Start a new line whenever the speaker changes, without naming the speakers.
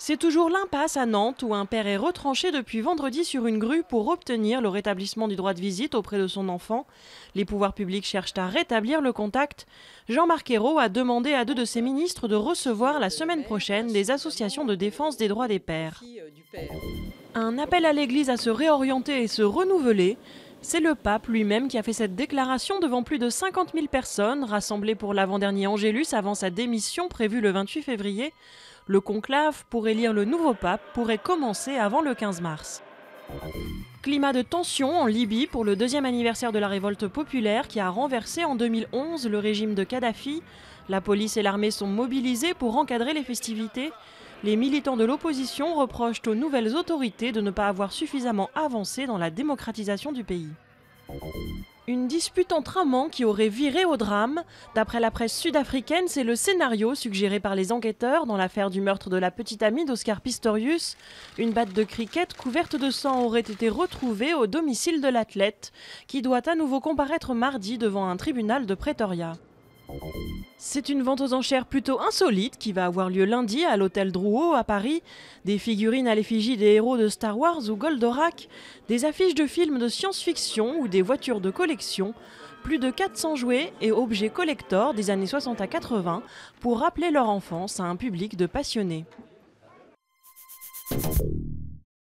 C'est toujours l'impasse à Nantes où un père est retranché depuis vendredi sur une grue pour obtenir le rétablissement du droit de visite auprès de son enfant. Les pouvoirs publics cherchent à rétablir le contact. Jean-Marc Ayrault a demandé à deux de ses ministres de recevoir la semaine prochaine des associations de défense des droits des pères. Un appel à l'Église à se réorienter et se renouveler. C'est le pape lui-même qui a fait cette déclaration devant plus de 50 000 personnes rassemblées pour l'avant-dernier Angélus avant sa démission prévue le 28 février. Le conclave pour élire le nouveau pape pourrait commencer avant le 15 mars. Climat de tension en Libye pour le deuxième anniversaire de la révolte populaire qui a renversé en 2011 le régime de Kadhafi. La police et l'armée sont mobilisées pour encadrer les festivités. Les militants de l'opposition reprochent aux nouvelles autorités de ne pas avoir suffisamment avancé dans la démocratisation du pays. Une dispute entre amants qui aurait viré au drame. D'après la presse sud-africaine, c'est le scénario suggéré par les enquêteurs dans l'affaire du meurtre de la petite amie d'Oscar Pistorius. Une batte de cricket couverte de sang aurait été retrouvée au domicile de l'athlète, qui doit à nouveau comparaître mardi devant un tribunal de Pretoria. C'est une vente aux enchères plutôt insolite qui va avoir lieu lundi à l'hôtel Drouot à Paris. Des figurines à l'effigie des héros de Star Wars ou Goldorak, des affiches de films de science-fiction ou des voitures de collection. Plus de 400 jouets et objets collector des années 60 à 80 pour rappeler leur enfance à un public de passionnés.